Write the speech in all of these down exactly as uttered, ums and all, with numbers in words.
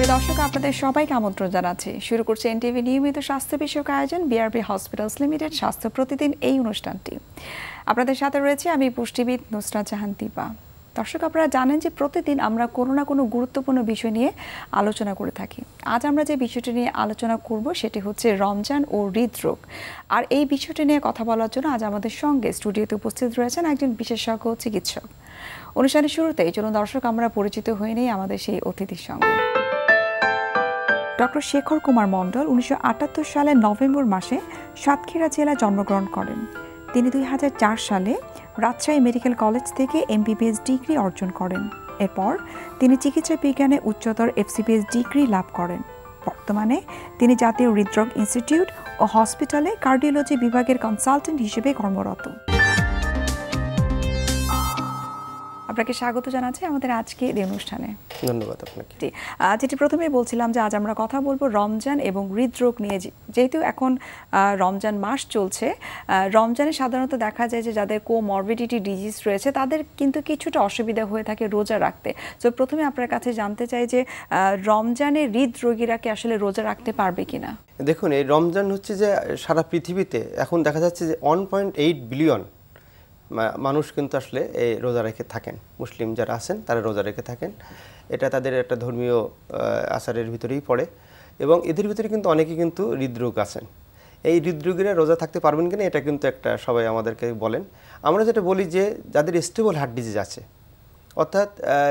প্রিয় দর্শক, আপনাদের সবাইকে আমন্ত্রণ জানাচ্ছি। শুরু করছে এনটিভি নিয়মিত স্বাস্থ্য বিষয়ক আয়োজন বিআরবি হসপিটালস লিমিটেড স্বাস্থ্য প্রতিদিন এই অনুষ্ঠানটি। আপনাদের সাথে রয়েছে আমি পুষ্টিবিদ নুসরাত জাহান দীপা। দর্শক, আপনারা জানেন যে প্রতিদিন আমরা কোনো না কোনো গুরুত্বপূর্ণ বিষয় নিয়ে আলোচনা করে থাকি। আজ আমরা যে বিষয়টি নিয়ে আলোচনা করব সেটি হচ্ছে রমজান ও হৃদরোগ। আর এই বিষয়টি নিয়ে কথা বলার জন্য আজ আমাদের সঙ্গে স্টুডিওতে উপস্থিত রয়েছেন একজন বিশেষজ্ঞ চিকিৎসক। অনুষ্ঠানের শুরুতেই চলুন দর্শক আমরা পরিচিত হয়ে নিই আমাদের সেই অতিথির সঙ্গে। ডক্টর শেখর কুমার মণ্ডল উনিশশো আটাত্তর সালের নভেম্বর মাসে সাতক্ষীরা জেলায় জন্মগ্রহণ করেন। তিনি দুই হাজার চার সালে রাজশাহী মেডিকেল কলেজ থেকে এমবিবিএস ডিগ্রি অর্জন করেন। এরপর তিনি চিকিৎসা বিজ্ঞানে উচ্চতর এফসিপিএস ডিগ্রি লাভ করেন। বর্তমানে তিনি জাতীয় হৃদরোগ ইনস্টিটিউট ও হসপিটালে কার্ডিওলজি বিভাগের কনসালটেন্ট হিসেবে কর্মরত। আপনাকে স্বাগত জানাচ্ছি আমাদের আজকের এই অনুষ্ঠানে। ধন্যবাদ আপনাকে। যেটি প্রথমেই বলছিলাম যে আজ আমরা কথা বলবো রমজান এবং হৃদরোগ নিয়ে। যেহেতু এখন রমজান মাস চলছে, রমজানে সাধারণত দেখা যায় যে যাদের কোমরবিডিটি ডিজিজ রয়েছে তাদের কিন্তু কিছুটা অসুবিধা হয়ে থাকে রোজা রাখতে। তো প্রথমে আপনার কাছে জানতে চাই যে রমজানে হৃদরোগীরা কি আসলে রোজা রাখতে পারবে কিনা? দেখুন, এই রমজান হচ্ছে যে সারা পৃথিবীতে এখন দেখা যাচ্ছে যে ওয়ান পয়েন্ট এইট বিলিয়ন মানুষ কিন্তু আসলে এই রোজা রেখে থাকেন। মুসলিম যারা আছেন তারা রোজা রেখে থাকেন। এটা তাদের একটা ধর্মীয় আচারের ভিতরেই পড়ে এবং এদের ভিতরে কিন্তু অনেকে কিন্তু হৃদরোগ আছেন। এই হৃদরোগীরা রোজা থাকতে পারবেন কিনা এটা কিন্তু একটা সবাই আমাদেরকে বলেন। আমরা যেটা বলি যে যাদের স্টেবল হার্ট ডিজিজ আছে, অর্থাৎ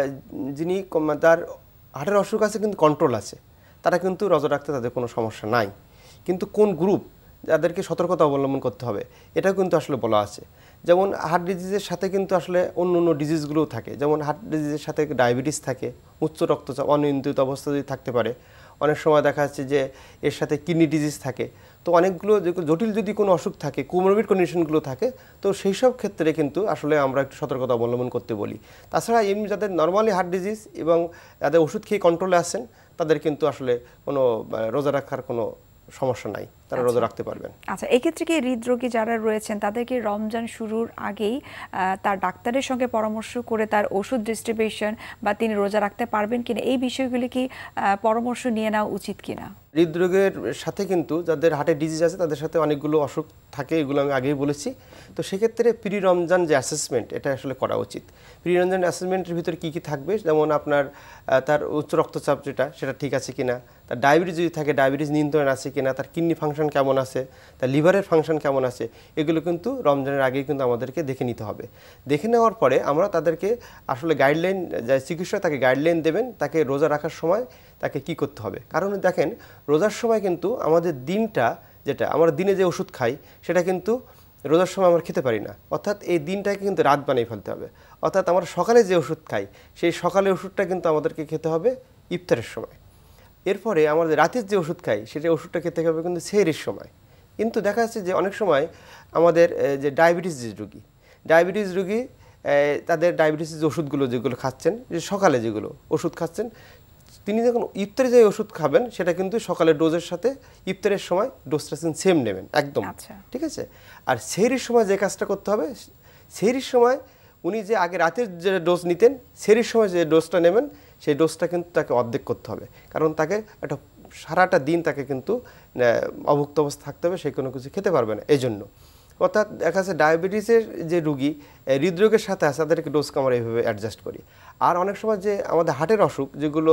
যিনি তার হার্টের অসুখ আছে কিন্তু কন্ট্রোল আছে, তারা কিন্তু রোজা রাখতে তাদের কোনো সমস্যা নাই। কিন্তু কোন গ্রুপ যাদেরকে সতর্কতা অবলম্বন করতে হবে এটাও কিন্তু আসলে বলা আছে। যেমন হার্ট ডিজিজের সাথে কিন্তু আসলে অন্য অন্য ডিজিজগুলোও থাকে। যেমন হার্ট ডিজিজের সাথে ডায়াবেটিস থাকে, উচ্চ রক্তচাপ অনিয়ন্ত্রিত অবস্থা যদি থাকতে পারে। অনেক সময় দেখা যাচ্ছে যে এর সাথে কিডনি ডিজিজ থাকে। তো অনেকগুলো জটিল যদি কোনো অসুখ থাকে, কোমরবিড কন্ডিশনগুলো থাকে, তো সেই সব ক্ষেত্রে কিন্তু আসলে আমরা একটু সতর্কতা অবলম্বন করতে বলি। তাছাড়া এমনি যাদের নর্মালি হার্ট ডিজিজ এবং যাদের ওষুধ খেয়ে কন্ট্রোলে আসেন তাদের কিন্তু আসলে কোনো রোজা রাখার কোনো সমস্যা নাই, তারা রোজা রাখতে পারবেন। আচ্ছা, এক্ষেত্রে কি হৃদরোগী যারা রয়েছেন তাদেরকে রমজান শুরুর আগেই তার ডাক্তারের সঙ্গে পরামর্শ করে তার ওষুধ ডিস্ট্রিবিউশন বা তিনি রোজা রাখতে পারবেন কিনা এই বিষয়গুলি কি পরামর্শ নিয়ে নেওয়া উচিত কিনা? হৃদরোগের সাথে কিন্তু যাদের হার্টের ডিজিজ আছে তাদের সাথে অনেকগুলো অসুখ থাকে, এগুলো আমি আগেই বলেছি। তো সেক্ষেত্রে প্রি রমজান যে অ্যাসেসমেন্ট এটা আসলে করা উচিত। প্রি রমজান অ্যাসেসমেন্টের ভিতরে কী কী থাকবে, যেমন আপনার তার উচ্চ রক্তচাপ যেটা সেটা ঠিক আছে কিনা, তার ডায়াবেটিস যদি থাকে ডায়াবেটিস নিয়ন্ত্রণ আছে কিনা, তার কিডনি ফাংশন কেমন আছে, তার লিভারের ফাংশন কেমন আছে, এগুলো কিন্তু রমজানের আগেই কিন্তু আমাদেরকে দেখে নিতে হবে। দেখে নেওয়ার পরে আমরা তাদেরকে আসলে গাইডলাইন, যা চিকিৎসক তাকে গাইডলাইন দেবেন তাকে রোজা রাখার সময় তাকে কি করতে হবে। কারণ দেখেন, রোজার সময় কিন্তু আমাদের দিনটা যেটা আমরা দিনে যে ওষুধ খাই সেটা কিন্তু রোজার সময় আমরা খেতে পারি না। অর্থাৎ এই দিনটাকে কিন্তু রাত বানিয়ে ফেলতে হবে। অর্থাৎ আমরা সকালে যে ওষুধ খাই সেই সকালে ওষুধটা কিন্তু আমাদেরকে খেতে হবে ইফতারের সময়। এরপরে আমাদের রাতের যে ওষুধ খাই সেটা ওষুধটা খেতে হবে কিন্তু সেহরির সময়। কিন্তু দেখা যাচ্ছে যে অনেক সময় আমাদের যে ডায়াবেটিস যে রোগী ডায়াবেটিস রোগী তাদের ডায়াবেটিসের যে ওষুধগুলো যেগুলো খাচ্ছেন, যে সকালে যেগুলো ওষুধ খাচ্ছেন, তিনি যখন ইফতারে যে ওষুধ খাবেন সেটা কিন্তু সকালের ডোজের সাথে ইফতারের সময় ডোজটা সেম নেবেন একদম, ঠিক আছে। আর সেহরির সময় যে কাজটা করতে হবে, সেহরির সময় উনি যে আগে রাতের যে ডোজ নিতেন সেহরির সময় যে ডোজটা নেবেন সেই ডোজটা কিন্তু তাকে অর্ধেক করতে হবে। কারণ তাকে একটা সারাটা দিন তাকে কিন্তু অভুক্ত অবস্থা থাকতে হবে, সে কোনো কিছু খেতে পারবে না। এই জন্য অর্থাৎ দেখা যাচ্ছে ডায়াবেটিসের যে রুগী হৃদরোগের সাথে আছে তাদেরকে ডোজকে আমরা এইভাবে অ্যাডজাস্ট করি। আর অনেক সময় যে আমাদের হার্টের অসুখ যেগুলো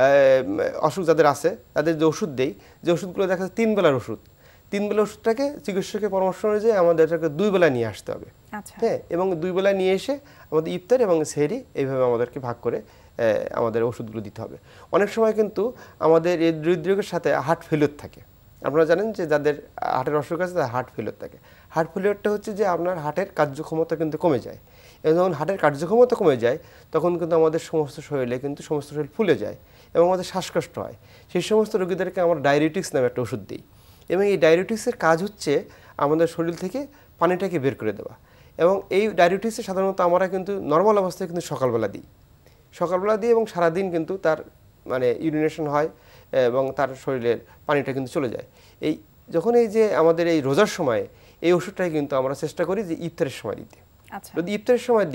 অসুখ যাদের আছে তাদের যে ওষুধ দেই, যে ওষুধগুলো দেখা যাচ্ছে তিন বেলার ওষুধ, তিন বেলা ওষুধটাকে চিকিৎসকের পরামর্শ অনুযায়ী আমাদের এটাকে দুই বেলা নিয়ে আসতে হবে। হ্যাঁ, এবং দুই বেলা নিয়ে এসে আমাদের ইফতার এবং সেহরি এইভাবে আমাদেরকে ভাগ করে আমাদের ওষুধগুলো দিতে হবে। অনেক সময় কিন্তু আমাদের এই হৃদরোগের সাথে হার্ট ফেলিওর থাকে। আপনারা জানেন যে যাদের হার্টের অসুখ আছে তাদের হার্ট ফেলিওর থাকে। হার্ট ফেলিওরটা হচ্ছে যে আপনার হার্টের কার্যক্ষমতা কিন্তু কমে যায়, এবং যখন হার্টের কার্যক্ষমতা কমে যায় তখন কিন্তু আমাদের সমস্ত শরীরে কিন্তু সমস্ত শরীর ফুলে যায় এবং আমাদের শ্বাসকষ্ট হয়। সেই সমস্ত রোগীদেরকে আমরা ডায়রিটিক্স নামে একটা ওষুধ দিই, এবং এই ডায়রিটিক্সের কাজ হচ্ছে আমাদের শরীর থেকে পানিটাকে বের করে দেওয়া। এবং এই ডায়রিটিক্সে সাধারণত আমরা কিন্তু নর্মাল অবস্থায় কিন্তু সকালবেলা দিই সকালবেলা দিই এবং সারাদিন কিন্তু তার মানে ইউরিনেশন হয় এবং তার শরীরের পানিটা কিন্তু চলে যায়। এই যখন এই যে আমাদের এই রোজার সময় এই ওষুধটাই কিন্তু আমরা চেষ্টা করি যে ইফতারের সময় দিতে। যদি ইফতারের সময় দিই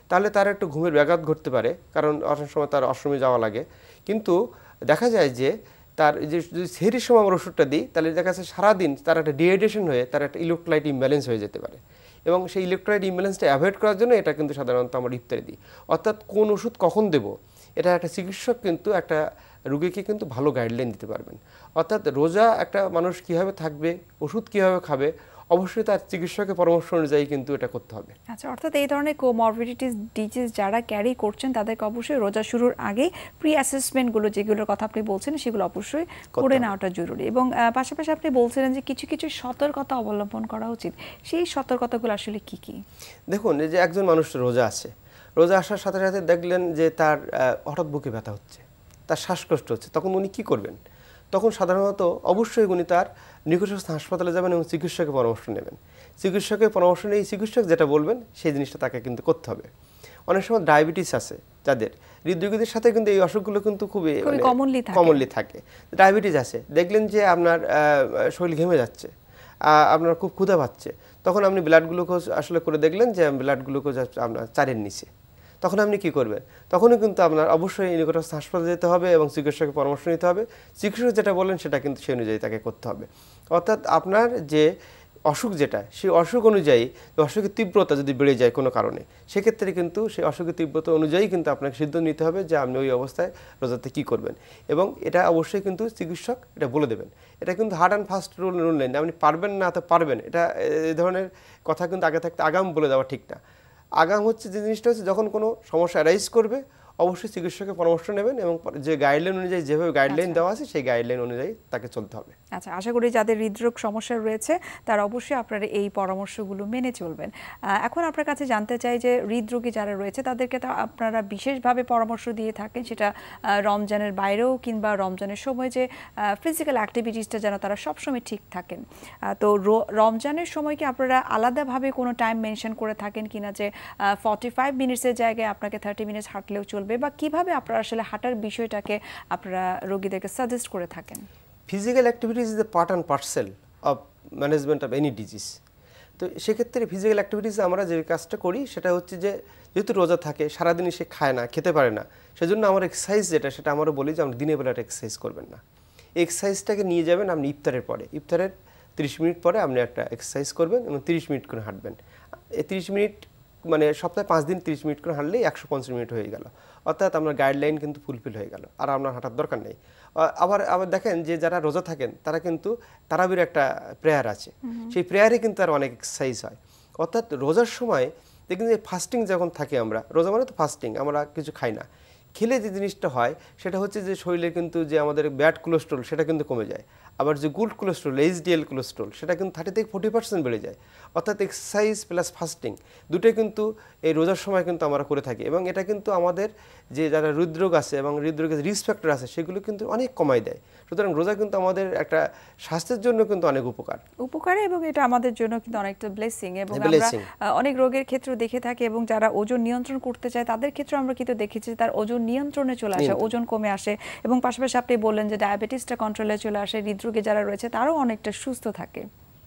তাহলে তার একটু ঘুমের ব্যাঘাত ঘটতে পারে, কারণ অনেক সময় তার অশ্রমে যাওয়া লাগে। কিন্তু দেখা যায় যে তার যে যদি সেহরির সময় আমরা ওষুধটা দিই, তাহলে দেখা যাচ্ছে সারাদিন তার একটা ডিহাইড্রেশন হয়ে তার একটা ইলেকট্রোলাইট ইমব্যালেন্স হয়ে যেতে পারে, এবং সেই ইলেকট্রোলাইট ইমব্যালেন্সটা অ্যাভয়েড করার জন্য এটা কিন্তু সাধারণত আমরা ইফতারে দিই। অর্থাৎ কোন ওষুধ কখন দেব, এটা একটা চিকিৎসক কিন্তু একটা রোগীকে কিন্তু ভালো গাইডলাইন দিতে পারবেন। অর্থাৎ রোজা একটা মানুষ কীভাবে থাকবে, ওষুধ কীভাবে খাবে, অবশ্যই তার চিকিৎসকের পরামর্শ অনুযায়ী কিন্তু এটা করতে হবে। আচ্ছা, অর্থাৎ এই ধরনের কোমরবিডিটিস ডিজিজ যারা ক্যারি করছেন তাদেরকে অবশ্যই রোজা শুরুর আগে প্রি অ্যাসেসমেন্টগুলো যেগুলোর কথা আপনি বলছেন সেগুলো অবশ্যই করে নেওয়াটা জরুরি। এবং পাশাপাশি আপনি বলছিলেন যে কিছু কিছু সতর্কতা অবলম্বন করা উচিত, সেই সতর্কতাগুলো আসলে কি কি? দেখুন, এই যে একজন মানুষ রোজা আছে, রোজা আসার সাথে সাথে দেখলেন যে তার হঠাৎ বুকে ব্যথা হচ্ছে, তার শ্বাসকষ্ট হচ্ছে, তখন উনি কি করবেন? তখন সাধারণত অবশ্যই উনি তার নিকটস্থ হাসপাতালে যাবেন এবং চিকিৎসকের পরামর্শ নেবেন। চিকিৎসকের পরামর্শ নিয়ে চিকিৎসক যেটা বলবেন সেই জিনিসটা তাকে কিন্তু করতে হবে। অনেক সময় ডায়াবেটিস আছে যাদের, হৃদরোগীদের সাথে কিন্তু এই অসুখগুলো কিন্তু খুবই কমনলি থাকে। ডায়াবেটিস আছে, দেখলেন যে আপনার শরীর ঘেমে যাচ্ছে, আপনার খুব ক্ষুধা পাচ্ছে, তখন আপনি ব্লাড গ্লুকোজ আসলে করে দেখলেন যে ব্লাড গ্লুকোজ আপনার চারের নিচে, তখন আপনি কি করবেন? তখনও কিন্তু আপনার অবশ্যই নিকটস্থ হাসপাতালে যেতে হবে এবং চিকিৎসকের পরামর্শ নিতে হবে। চিকিৎসক যেটা বলেন সেটা কিন্তু সেই অনুযায়ী তাকে করতে হবে। অর্থাৎ আপনার যে অসুখ যেটা, সেই অসুখ অনুযায়ী অসুখের তীব্রতা যদি বেড়ে যায় কোনো কারণে, সেক্ষেত্রে কিন্তু সেই অসুখের তীব্রতা অনুযায়ী কিন্তু আপনাকে সিদ্ধান্ত নিতে হবে যে আপনি ওই অবস্থায় রোজাতে কী করবেন। এবং এটা অবশ্যই কিন্তু চিকিৎসক এটা বলে দেবেন। এটা কিন্তু hard and fast rule rule নেই, আপনি পারবেন না তো পারবেন, এটা এই ধরনের কথা কিন্তু আগে থাকতে আগাম বলে দেওয়া ঠিক না। আগাম হচ্ছে যে জিনিসটা হচ্ছে যখন কোনো সমস্যা অ্যারাইজ করবে অবশ্যই চিকিৎসকের পরামর্শ নেবেন এবং যে গাইডলাইন অনুযায়ী যেভাবে গাইডলাইন দেওয়া আছে সেই গাইডলাইন অনুযায়ী তাকে চলতে হবে। আচ্ছা, আশা করি যাদের হৃদরোগ সমস্যা রয়েছে তারা অবশ্যই আপনারা এই পরামর্শগুলো মেনে চলবেন। এখন আপনার কাছে জানতে চাই যে হৃদরোগী যারা রয়েছে তাদেরকে তো আপনারা বিশেষভাবে পরামর্শ দিয়ে থাকেন, সেটা রমজানের বাইরেও কিংবা রমজানের সময় যে ফিজিক্যাল অ্যাক্টিভিটিসটা যেন তারা সবসময় ঠিক থাকেন। তো রমজানের সময় কি আপনারা আলাদাভাবে কোনো টাইম মেনশন করে থাকেন কিনা, যে ফর্টি ফাইভ মিনিটসের জায়গায় আপনাকে থার্টি মিনিটস হাঁটলেও চলবে, বা কিভাবে আপনারা আসলে হাঁটার বিষয়টাকে আপনারা রোগীদেরকে সাজেস্ট করে থাকেন? Physical activities is the part and parcel of management of any disease. তো সেক্ষেত্রে ফিজিক্যাল অ্যাক্টিভিটিস আমরা যে কাজটা করি সেটা হচ্ছে যে যেহেতু রোজা থাকে, সারাদিনই সে খায় না, খেতে পারে না, সেজন্য আমার এক্সারসাইজ যেটা সেটা আমরা বলি যে আমরা দিনের বেলাটা এক্সারসাইজ করবেন না। এক্সারসাইজটাকে নিয়ে যাবেন আপনি ইফতারের পরে, ইফতারের তিরিশ মিনিট পরে আপনি একটা এক্সারসাইজ করবেন এবং তিরিশ মিনিট করে হাঁটবেন। এই তিরিশ মিনিট মানে সপ্তাহে পাঁচ দিন তিরিশ মিনিট করে হাঁটলেই একশো পঞ্চাশ মিনিট হয়ে গেল। অর্থাৎ আপনার গাইডলাইন কিন্তু ফুলফিল হয়ে গেল, আর আপনার হাঁটার দরকার নেই। আবার আবার দেখেন যে যারা রোজা থাকেন তারা কিন্তু তারাবির একটা প্রেয়ার আছে, সেই প্রেয়ারে কিন্তু আর অনেক এক্সারসাইজ হয়। অর্থাৎ রোজার সময় দেখুন যে ফাস্টিং যখন থাকি আমরা, রোজা মানে তো ফাস্টিং, আমরা কিছু খাই না, খেলে যে জিনিসটা হয় সেটা হচ্ছে যে শরীরে কিন্তু যে আমাদের ব্যাড কোলেস্ট্রল সেটা কিন্তু কমে যায়, আবার যে গুড কোলেস্ট্রল এইচডিএল কোলেস্ট্রল সেটা কিন্তু থার্টি থেকে ফোর্টি পার্সেন্ট বেড়ে যায়। অর্থাৎ এক্সারসাইজ প্লাস ফাস্টিং দুটোই কিন্তু এই রোজার সময় কিন্তু আমরা করে থাকি, এবং এটা কিন্তু আমাদের যে যারা হৃদরোগ আছে এবং হৃদরোগের রিস্ক ফ্যাক্টর আছে সেগুলো কিন্তু অনেক কমায় দেয়। সুতরাং রোজা কিন্তু আমাদের একটা স্বাস্থ্যের জন্য কিন্তু অনেক উপকার উপকার এবং এটা আমাদের জন্য কিন্তু অনেকটা ব্লেসিং। এবং আমরা অনেক রোগের ক্ষেত্রে দেখে থাকি, এবং যারা ওজন নিয়ন্ত্রণ করতে চায় তাদের ক্ষেত্রে আমরা কিন্তু দেখেছি তার ওজন নিয়ন্ত্রণে চলে আসে, ওজন কমে আসে, এবং পাশাপাশি আপনি বললেন যে ডায়াবেটিসটা কন্ট্রোলে চলে আসে, হৃদরোগে যারা রয়েছে তারাও অনেকটা সুস্থ থাকে।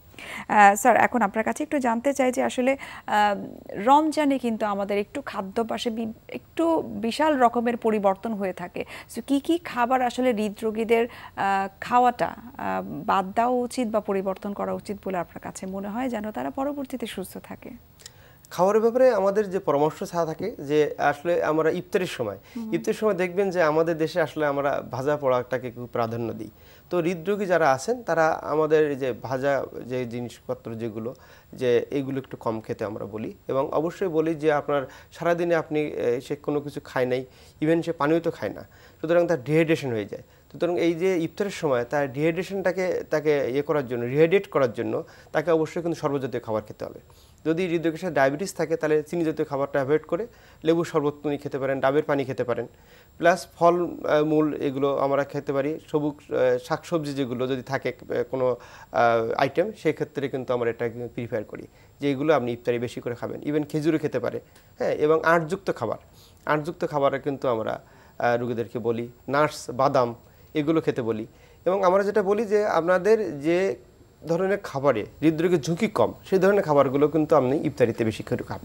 স্যার, এখন আপনার কাছে একটু জানতে চাই যে আসলে রমজানে কিন্তু আমাদের একটু খাদ্যাভ্যাসে একটু বিশাল রকমের পরিবর্তন হয়ে থাকে। সো কি কি খাবার আসলে হৃদরোগীদের খাওয়াটা বাদ দেওয়া উচিত বা পরিবর্তন করা উচিত বলে আপনার কাছে মনে হয়, যেন তারা পরবর্তীতে সুস্থ থাকে? খাবারের ব্যাপারে আমাদের যে পরামর্শ ছাড়া থাকে যে আসলে আমরা ইফতারের সময় ইফতারের সময় দেখবেন যে আমাদের দেশে আসলে আমরা ভাজা পোড়াটাকে খুব প্রাধান্য দিই। তো হৃদরোগী যারা আছেন তারা আমাদের যে ভাজা যে জিনিসপত্র যেগুলো যে এইগুলো একটু কম খেতে আমরা বলি, এবং অবশ্যই বলি যে আপনার সারাদিনে আপনি সে কোনো কিছু খায় নাই, ইভেন সে পানিও তো খায় না, সুতরাং তার ডিহাইড্রেশন হয়ে যায়। সুতরাং এই যে ইফতারের সময় তার ডিহাইড্রেশনটাকে তাকে ইয়ে করার জন্য রিহাইড্রেট করার জন্য তাকে অবশ্যই কিন্তু সর্বজাতীয় খাবার খেতে হবে। যদি হৃদরোগের সাথে ডায়াবেটিস থাকে তাহলে চিনি জাতীয় খাবারটা অ্যাভয়েড করে লেবু শরবত উনি খেতে পারেন, ডাবের পানি খেতে পারেন, প্লাস ফল মূল এগুলো আমরা খেতে পারি। সবুজ শাকসবজি যেগুলো যদি থাকে কোনো আইটেম সেক্ষেত্রে কিন্তু আমরা এটা প্রিফার করি যে এগুলো আপনি ইফতারে বেশি করে খাবেন। ইভেন খেজুরও খেতে পারে, হ্যাঁ, এবং আঁশযুক্ত খাবার আঁশযুক্ত খাবারে কিন্তু আমরা রোগীদেরকে বলি, নাটস বাদাম এগুলো খেতে বলি। এবং আমরা যেটা বলি যে আপনাদের যে ধরনের খাবারে হৃদরোগের ঝুঁকি কম সেই ধরনের খাবারগুলো কিন্তু আপনি ইফতারিতে বেশি করে খাবেন।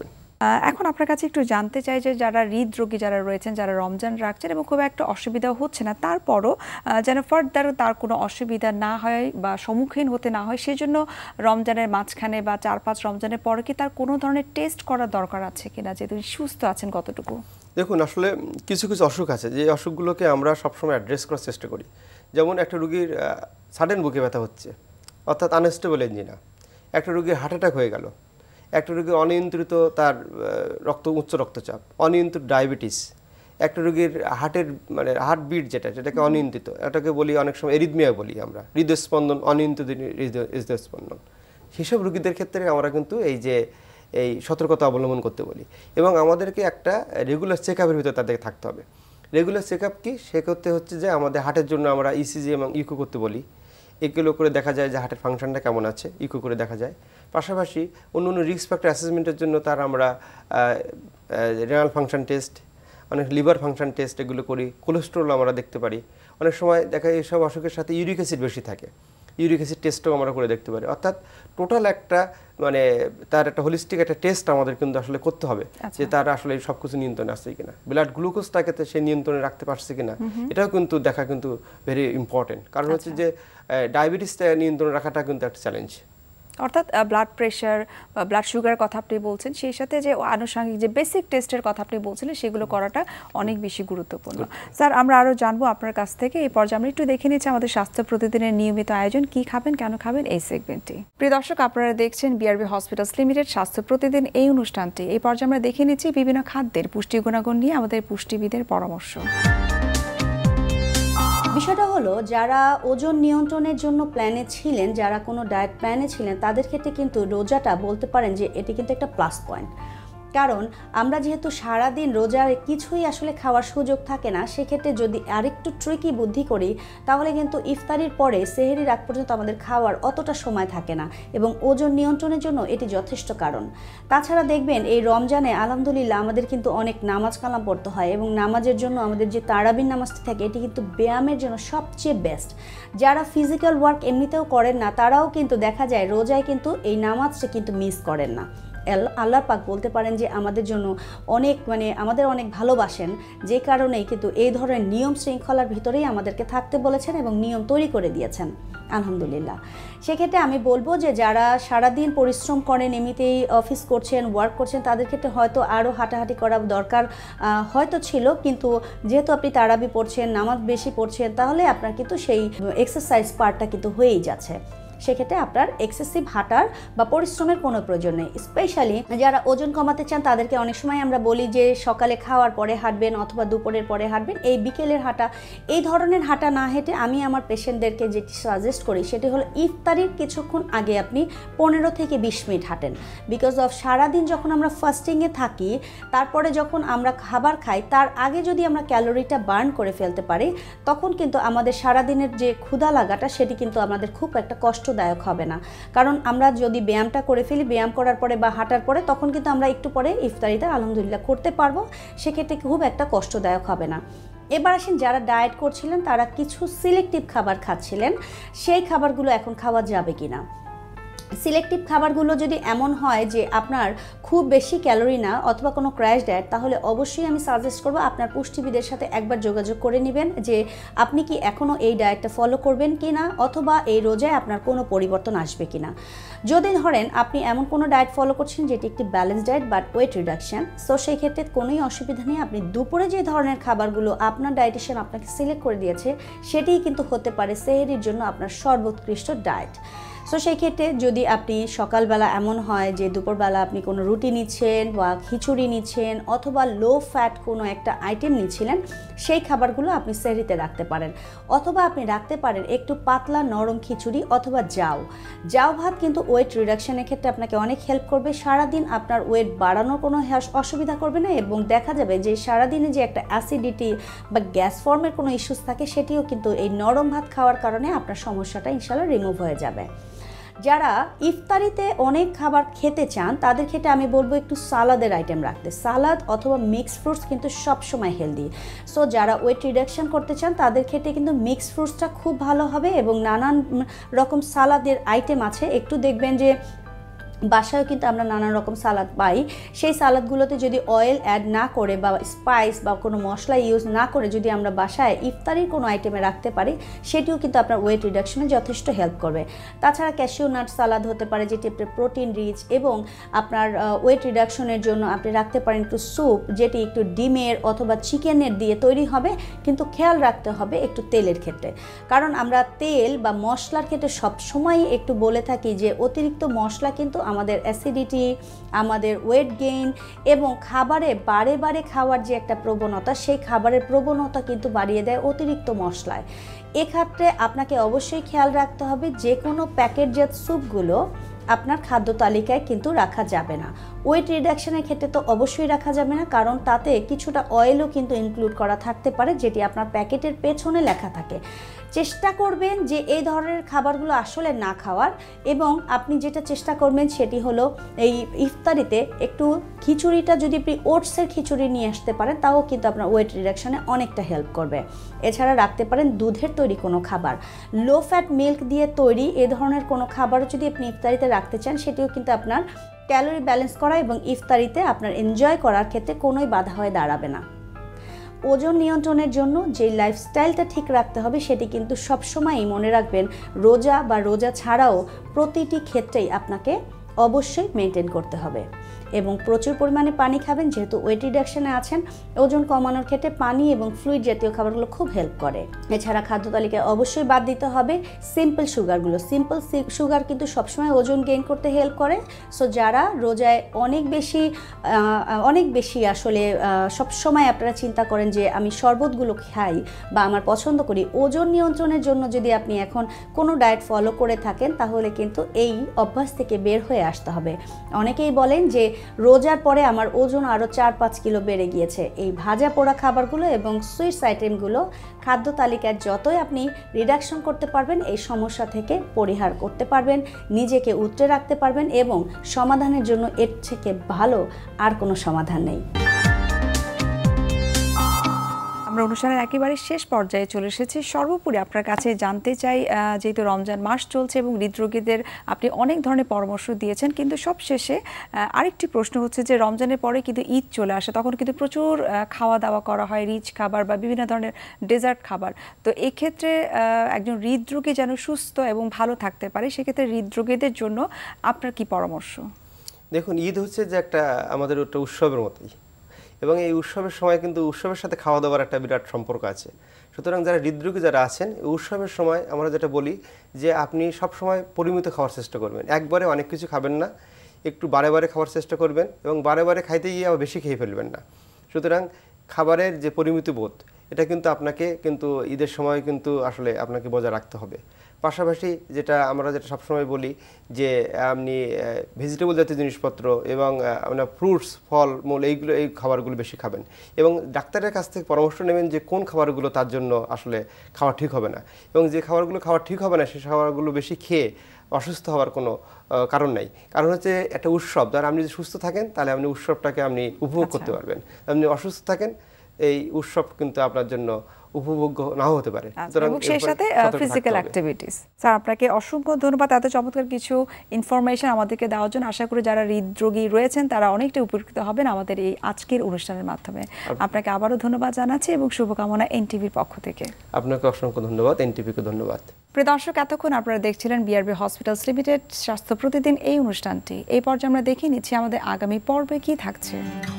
এখন আপনার কাছে একটু জানতে চাই যে যারা হৃদরোগী যারা রয়েছেন, যারা রমজান রাখছেন এবং খুব একটা অসুবিধা হচ্ছে না, তারপরও যেন ফার্দার তার কোনো অসুবিধা না হয় বা সম্মুখীন হতে না হয়, সেজন্য রমজানের মাঝখানে বা চার পাঁচ রমজানের পরে কি তার কোনো ধরনের টেস্ট করার দরকার আছে কিনা, যে তিনি সুস্থ আছেন কতটুকু? দেখুন, আসলে কিছু কিছু অসুখ আছে যে অসুখগুলোকে আমরা সবসময় অ্যাড্রেস করার চেষ্টা করি। যেমন একটা রুগীর সাডেন বুকে ব্যথা হচ্ছে, অর্থাৎ আনস্টেবল এনজিনা। একটা রুগীর হার্ট অ্যাটাক হয়ে গেল, একটা রুগীর অনিয়ন্ত্রিত তার রক্ত উচ্চ রক্তচাপ, অনিয়ন্ত্রিত ডায়াবেটিস, একটা রুগীর হার্টের মানে হার্টবিট যেটা যেটাকে অনিয়ন্ত্রিত, এটাকে বলি অনেক সময় এরিথমিয়া বলি আমরা, হৃদস্পন্দন, অনিয়ন্ত্রিত হৃদস্পন্দন। সেসব রুগীদের ক্ষেত্রে আমরা কিন্তু এই যে এই সতর্কতা অবলম্বন করতে বলি এবং আমাদেরকে একটা রেগুলার চেক আপের ভিতরে তাদেরকে থাকতে হবে। রেগুলার চেক আপ কি? সে করতে হচ্ছে যে আমাদের হার্টের জন্য আমরা ইসিজি এবং ইকো করতে বলি। এগুলো করে দেখা যায় যে হার্টের ফাংশনটা কেমন আছে, ইকো করে দেখা যায়। পাশাপাশি অন্য অন্য রিস্ক ফ্যাক্টর অ্যাসেসমেন্টের জন্য তার আমরা রেনাল ফাংশন টেস্ট, অনেক লিভার ফাংশন টেস্ট এগুলো করি। কোলেস্ট্রল আমরা দেখতে পারি। অনেক সময় দেখা যায় এইসব অসুখের সাথে ইউরিক অ্যাসিড বেশি থাকে, ইউরিক অ্যাসিড টেস্টও আমরা করে দেখতে পারি। অর্থাৎ টোটাল একটা মানে তার একটা হোলিস্টিক একটা টেস্ট আমাদের কিন্তু আসলে করতে হবে যে তার আসলে সব কিছু নিয়ন্ত্রণে আসছে কিনা, ব্লাড গ্লুকোজটাকে সে নিয়ন্ত্রণে রাখতে পারছে কিনা, এটাও কিন্তু দেখা কিন্তু ভেরি ইম্পর্টেন্ট। কারণ হচ্ছে যে ডায়াবেটিসটা নিয়ন্ত্রণে রাখাটা কিন্তু একটা চ্যালেঞ্জ। অর্থাৎ ব্লাড প্রেশার বা ব্লাড সুগার কথা আপনি বলছেন, সেই সাথে যে আনুষঙ্গিক যে বেসিক টেস্টের কথা আপনি বলছিলেন, সেগুলো করাটা অনেক বেশি গুরুত্বপূর্ণ। স্যার, আমরা আরও জানবো আপনার কাছ থেকে। এই পর্যায়ে আমরা একটু দেখে নিচ্ছি আমাদের স্বাস্থ্য প্রতিদিনের নিয়মিত আয়োজন কি খাবেন কেন খাবেন এই সেগমেন্টটি। প্রিয় দর্শক, আপনারা দেখছেন বিআরবি হসপিটালস লিমিটেড স্বাস্থ্য প্রতিদিন এই অনুষ্ঠানটি। এই পর্যায়ে আমরা দেখে নিচ্ছি বিভিন্ন খাদ্যের পুষ্টি গুণাগুণ নিয়ে আমাদের পুষ্টিবিদের পরামর্শ। বিষয়টা হলো, যারা ওজন নিয়ন্ত্রণের জন্য প্ল্যানে ছিলেন, যারা কোনো ডায়েট প্ল্যানে ছিলেন, তাদের ক্ষেত্রে কিন্তু রোজাটা বলতে পারেন যে এটি কিন্তু একটা প্লাস পয়েন্ট। কারণ আমরা যেহেতু সারাদিন রোজার কিছুই আসলে খাওয়ার সুযোগ থাকে না, সেক্ষেত্রে যদি আরেকটু ট্রিকি বুদ্ধি করি তাহলে কিন্তু ইফতারির পরে সেহরির আগ পর্যন্ত আমাদের খাওয়ার অতটা সময় থাকে না এবং ওজন নিয়ন্ত্রণের জন্য এটি যথেষ্ট কারণ। তাছাড়া দেখবেন এই রমজানে আলহামদুলিল্লাহ আমাদের কিন্তু অনেক নামাজ কালাম পড়তে হয় এবং নামাজের জন্য আমাদের যে তারাবির নামাজটি থাকে এটি কিন্তু ব্যায়ামের জন্য সবচেয়ে বেস্ট। যারা ফিজিক্যাল ওয়ার্ক এমনিতেও করেন না তারাও কিন্তু দেখা যায় রোজায় কিন্তু এই নামাজটা কিন্তু মিস করেন না। আল্লাহ পাক বলতে পারেন যে আমাদের জন্য অনেক মানে আমাদের অনেক ভালোবাসেন, যে কারণেই কিন্তু এই ধরনের নিয়ম শৃঙ্খলার ভিতরেই আমাদেরকে থাকতে বলেছেন এবং নিয়ম তৈরি করে দিয়েছেন আলহামদুলিল্লাহ। সেক্ষেত্রে আমি বলবো যে যারা সারাদিন পরিশ্রম করেন, এমনিতেই অফিস করছেন, ওয়ার্ক করছেন, তাদের ক্ষেত্রে হয়তো আরও হাঁটাহাঁটি করা দরকার হয়তো ছিল, কিন্তু যেহেতু আপনি তারাবি পড়ছেন, নামাজ বেশি পড়ছেন, তাহলে আপনার কিন্তু সেই এক্সারসাইজ পার্টটা কিন্তু হয়েই যাচ্ছে। সেক্ষেত্রে আপনার এক্সেসিভ হাঁটার বা পরিশ্রমের কোনো প্রয়োজন নেই। স্পেশালি যারা ওজন কমাতে চান তাদেরকে অনেক সময় আমরা বলি যে সকালে খাওয়ার পরে হাঁটবেন অথবা দুপুরের পরে হাঁটবেন। এই বিকেলের হাঁটা, এই ধরনের হাঁটা না হেঁটে আমি আমার পেশেন্টদেরকে যেটি সাজেস্ট করি সেটি হলো ইফতারির কিছুক্ষণ আগে আপনি পনেরো থেকে বিশ মিনিট হাঁটেন। বিকজ অফ সারাদিন যখন আমরা ফাস্টিংয়ে থাকি, তারপরে যখন আমরা খাবার খাই তার আগে যদি আমরা ক্যালোরিটা বার্ন করে ফেলতে পারি, তখন কিন্তু আমাদের সারাদিনের যে ক্ষুধা লাগাটা সেটি কিন্তু আমাদের খুব একটা কষ্ট দায়ক হবে না। কারণ আমরা যদি ব্যায়ামটা করে ফেলি, ব্যায়াম করার পরে বা হাঁটার পরে, তখন কিন্তু আমরা একটু পরে ইফতারিটা আলহামদুলিল্লাহ করতে পারবো, সেক্ষেত্রে খুব একটা কষ্টদায়ক হবে না। এবার আসেন, যারা ডায়েট করছিলেন তারা কিছু সিলেক্টিভ খাবার খাচ্ছিলেন, সেই খাবারগুলো এখন খাওয়া যাবে কিনা। সিলেক্টিভ খাবারগুলো যদি এমন হয় যে আপনার খুব বেশি ক্যালোরি না অথবা কোনো ক্র্যাশ ডায়েট, তাহলে অবশ্যই আমি সাজেস্ট করব আপনার পুষ্টিবিদের সাথে একবার যোগাযোগ করে নেবেন যে আপনি কি এখনও এই ডায়েটটা ফলো করবেন কি না, অথবা এই রোজায় আপনার কোনো পরিবর্তন আসবে কি না। যদি ধরেন আপনি এমন কোনো ডায়েট ফলো করছেন যেটি একটি balance diet but weight reduction, so সেই ক্ষেত্রে কোনোই অসুবিধা নেই। আপনি দুপুরে যে ধরনের খাবারগুলো আপনার ডায়েটিশিয়ান আপনাকে সিলেক্ট করে দিয়েছে সেটিই কিন্তু হতে পারে সেহরির জন্য আপনার সর্বোৎকৃষ্ট ডায়েট। সো সেই ক্ষেত্রে যদি আপনি সকালবেলা এমন হয় যে দুপুরবেলা আপনি কোনো রুটি নিচ্ছেন বা খিচুড়ি নিচ্ছেন অথবা লো ফ্যাট কোনো একটা আইটেম নিচ্ছিলেন, সেই খাবারগুলো আপনি সেহরিতে রাখতে পারেন। অথবা আপনি রাখতে পারেন একটু পাতলা নরম খিচুড়ি অথবা জাউ জাউ ভাত কিন্তু ওয়েট রিডাকশনের ক্ষেত্রে আপনাকে অনেক হেল্প করবে। সারাদিন আপনার ওয়েট বাড়ানোর কোনো অসুবিধা করবে না এবং দেখা যাবে যে সারাদিনে যে একটা অ্যাসিডিটি বা গ্যাস ফর্মের কোনো ইস্যুস থাকে সেটিও কিন্তু এই নরম ভাত খাওয়ার কারণে আপনার সমস্যাটা ইনশাআল্লাহ রিমুভ হয়ে যাবে। যারা ইফতারিতে অনেক খাবার খেতে চান তাদের ক্ষেত্রে আমি বলবো একটু সালাদের আইটেম রাখতে। সালাদ অথবা মিক্সড ফ্রুটস কিন্তু সবসময় হেলদি। সো যারা ওয়েট রিডাকশন করতে চান তাদের ক্ষেত্রে কিন্তু মিক্সড ফ্রুটসটা খুব ভালো হবে এবং নানান রকম সালাদের আইটেম আছে। একটু দেখবেন যে বাসায়ও কিন্তু আমরা নানা রকম সালাদ পাই, সেই সালাদগুলোতে যদি অয়েল অ্যাড না করে বা স্পাইস বা কোনো মশলা ইউজ না করে যদি আমরা বাসায় ইফতারির কোনো আইটেমে রাখতে পারি, সেটিও কিন্তু আপনার ওয়েট রিডাকশনে যথেষ্ট হেল্প করবে। তাছাড়া ক্যাশিউ নাট সালাদ হতে পারে, যেটি আপনার প্রোটিন রিচ, এবং আপনার ওয়েট রিডাকশনের জন্য আপনি রাখতে পারেন একটু স্যুপ, যেটি একটু ডিমের অথবা চিকেনের দিয়ে তৈরি হবে, কিন্তু খেয়াল রাখতে হবে একটু তেলের ক্ষেত্রে, কারণ আমরা তেল বা মশলার ক্ষেত্রে সবসময় একটু বলে থাকি যে অতিরিক্ত মশলা কিন্তু আমাদের অ্যাসিডিটি, আমাদের ওয়েট গেইন এবং খাবারে বারে বারে খাওয়ার যে একটা প্রবণতা, সেই খাবারের প্রবণতা কিন্তু বাড়িয়ে দেয় অতিরিক্ত মশলায়। এক্ষেত্রে আপনাকে অবশ্যই খেয়াল রাখতে হবে যে কোনো প্যাকেটজাত স্যুপগুলো আপনার খাদ্য তালিকায় কিন্তু রাখা যাবে না। ওয়েট রিডাকশনের ক্ষেত্রে তো অবশ্যই রাখা যাবে না, কারণ তাতে কিছুটা অয়েলও কিন্তু ইনক্লুড করা থাকতে পারে, যেটি আপনার প্যাকেটের পেছনে লেখা থাকে। চেষ্টা করবেন যে এই ধরনের খাবারগুলো আসলে না খাওয়ার, এবং আপনি যেটা চেষ্টা করবেন সেটি হলো এই ইফতারিতে একটু খিচুড়িটা যদি আপনি ওটসের খিচুড়ি নিয়ে আসতে পারেন, তাও কিন্তু আপনার ওয়েট রিডাকশনে অনেকটা হেল্প করবে। এছাড়া রাখতে পারেন দুধের তৈরি কোনো খাবার, লো ফ্যাট মিল্ক দিয়ে তৈরি এ ধরনের কোনো খাবারও যদি আপনি ইফতারিতে রাখতে চান, সেটিও কিন্তু আপনার ক্যালোরি ব্যালেন্স করা এবং ইফতারিতে আপনার এনজয় করার ক্ষেত্রে কোনোই বাধা হয়ে দাঁড়াবে না। ওজন নিয়ন্ত্রণের জন্য যে লাইফস্টাইলটা ঠিক রাখতে হবে, সেটি কিন্তু সবসময়ই মনে রাখবেন, রোজা বা রোজা ছাড়াও প্রতিটি ক্ষেত্রেই আপনাকে অবশ্যই মেনটেন করতে হবে, এবং প্রচুর পরিমাণে পানি খাবেন। যেহেতু ওয়েট রিডাকশনে আছেন, ওজন কমানোর ক্ষেত্রে পানি এবং ফ্লুইড জাতীয় খাবারগুলো খুব হেল্প করে। এছাড়া খাদ্য তালিকায় অবশ্যই বাদ দিতে হবে সিম্পল সুগারগুলো। সিম্পল সুগার কিন্তু সবসময় ওজন গেইন করতে হেল্প করে। সো যারা রোজায় অনেক বেশি অনেক বেশি আসলে সবসময় আপনারা চিন্তা করেন যে আমি শরবতগুলো খাই বা আমার পছন্দ করি, ওজন নিয়ন্ত্রণের জন্য যদি আপনি এখন কোনো ডায়েট ফলো করে থাকেন, তাহলে কিন্তু এই অভ্যাস থেকে বের হয়ে আসতে হবে। অনেকেই বলেন যে রোজার পরে আমার ওজন আরও চার পাঁচ কিলো বেড়ে গিয়েছে। এই ভাজা পোড়া খাবারগুলো এবং সুইটস আইটেমগুলো খাদ্য তালিকায় যতই আপনি রিডাকশন করতে পারবেন, এই সমস্যা থেকে পরিহার করতে পারবেন, নিজেকে উতরে রাখতে পারবেন, এবং সমাধানের জন্য এর থেকে ভালো আর কোনো সমাধান নেই। আমরা অনুষ্ঠানের একেবারে শেষ পর্যায়ে চলে এসেছি। সর্বোপরি আপনার কাছে জানতে চাই, যেহেতু রমজান মাস চলছে এবং হৃদরোগীদের আপনি অনেক ধরনের পরামর্শ দিয়েছেন, কিন্তু সবশেষে আরেকটি প্রশ্ন হচ্ছে যে রমজানের পরে কিন্তু ঈদ চলে আসে, তখন কিন্তু প্রচুর খাওয়া দাওয়া করা হয়, রিচ খাবার বা বিভিন্ন ধরনের ডেজার্ট খাবার। তো এক্ষেত্রে একজন হৃদরোগী যেন সুস্থ এবং ভালো থাকতে পারে, সেক্ষেত্রে হৃদরোগীদের জন্য আপনার কি পরামর্শ? দেখুন, ঈদ হচ্ছে যে একটা আমাদের একটা উৎসবের মতোই, এবং এই উৎসবের সময় কিন্তু উৎসবের সাথে খাওয়া দাওয়ার একটা বিরাট সম্পর্ক আছে। সুতরাং যারা হৃদরোগী যারা আছেন, এই উৎসবের সময় আমরা যেটা বলি যে আপনি সব সময় পরিমিত খাওয়ার চেষ্টা করবেন, একবারে অনেক কিছু খাবেন না, একটু বারে বারে খাওয়ার চেষ্টা করবেন, এবং বারে বারে খাইতে গিয়ে আবার বেশি খেয়ে ফেলবেন না। সুতরাং খাবারের যে পরিমিত বোধ, এটা কিন্তু আপনাকে কিন্তু ঈদের সময় কিন্তু আসলে আপনাকে বজায় রাখতে হবে। পাশাপাশি যেটা আমরা যেটা সবসময় বলি যে আপনি ভেজিটেবল জাতীয় জিনিসপত্র এবং আপনার ফ্রুটস, ফল মূল এইগুলো এই খাবারগুলো বেশি খাবেন, এবং ডাক্তারের কাছ থেকে পরামর্শ নেবেন যে কোন খাবারগুলো তার জন্য আসলে খাওয়া ঠিক হবে না, এবং যে খাবারগুলো খাওয়া ঠিক হবে না সেই খাবারগুলো বেশি খেয়ে অসুস্থ হওয়ার কোনো কারণ নাই। কারণ হচ্ছে একটা উৎসব, যারা আপনি যদি সুস্থ থাকেন তাহলে আপনি উৎসবটাকে আপনি উপভোগ করতে পারবেন, আপনি অসুস্থ থাকেন এই উৎসব কিন্তু আপনার জন্য উপভোগ্য নাও হতে পারে। এবং সেই সাথে ফিজিক্যাল অ্যাক্টিভিটিস। স্যার, আপনাকে অসংখ্য ধন্যবাদ এত চমৎকার কিছু ইনফরমেশন আমাদেরকে দেওয়ার জন্য। আশা করি যারা হৃদরোগী রয়েছেন তারা অনেকটা উপকৃত হবেন আমাদের এই আজকের অনুষ্ঠানের মাধ্যমে। আপনাকে আবারও ধন্যবাদ জানাচ্ছি এবং শুভকামনা এনটিভির পক্ষ থেকে। আপনাকে অসংখ্য ধন্যবাদ, এনটিভিকে ধন্যবাদ। প্রিয় দর্শক, এতক্ষণ আপনারা দেখছিলেন বিআরবি হসপিটালস লিমিটেড স্বাস্থ্য প্রতিদিন এই অনুষ্ঠানটি। এই পর্যায়ে আমরা দেখে নিচ্ছি আমাদের আগামী পর্বে কি থাকছে।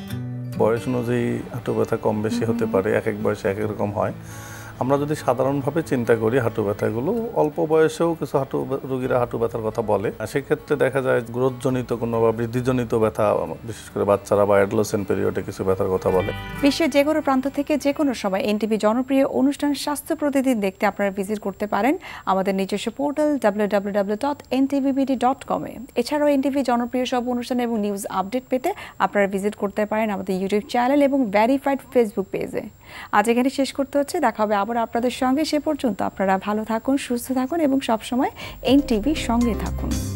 বয়স অনুযায়ী হাঁটু ব্যথা কম বেশি হতে পারে, এক এক বয়সে এক এক রকম হয়। আমরা যদি সাধারণভাবে চিন্তা করি হাঁটু ব্যথাগুলো অল্প বয়সেও কিছু হাঁটু রোগীরা হাঁটু ব্যথার কথা বলে, সেক্ষেত্রে দেখা যায় গ্রোথজনিত কোনো বা বৃদ্ধিজনিত ব্যথা, বিশেষ করে বাচ্চারা বা অ্যাডোলেসেন্ট পিরিয়ডে কিছু ব্যথার কথা বলে। বিশ্বের যে কোনো প্রান্ত থেকে যে কোনো সময় এনটিভি জনপ্রিয় অনুষ্ঠান স্বাস্থ্য প্রতিদিন দেখতে আপনারা ভিজিট করতে পারেন আমাদের নিজস্ব portal W W W dot N TV B D dot com এ। এছাড়াও এনটিভি জনপ্রিয় সব অনুষ্ঠান এবং নিউজ আপডেট পেতে আপনারা ভিজিট করতে পারেন আমাদের ইউটিউব চ্যানেল এবং ভেরিফাইড ফেসবুক পেজে। আজ এখানে শেষ করতে হচ্ছে, দেখা হবে আবার আপনাদের সঙ্গে। সে পর্যন্ত আপনারা ভালো থাকুন, সুস্থ থাকুন এবং সবসময় এনটিভির সঙ্গে থাকুন।